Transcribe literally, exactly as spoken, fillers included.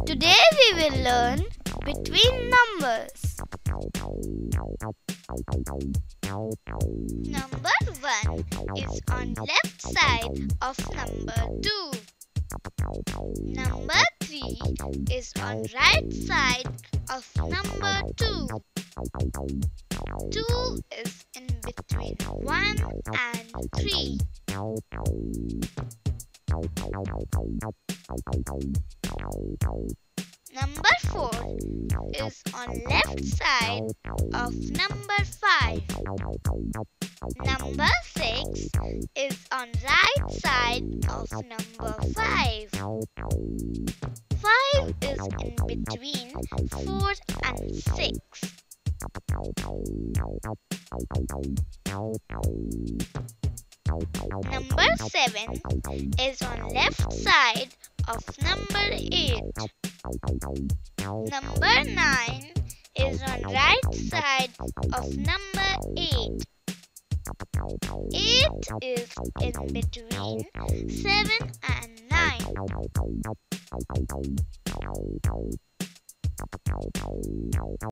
Today we will learn between numbers. Number one is on left side of number two. Number three is on right side of number two. two is in between one and three. Number four is on left side of number five. Number six is on right side of number five. five is in between four and six. Number seven is on left side of number eight. Number nine is on right side of number eight. eight is in between seven and nine.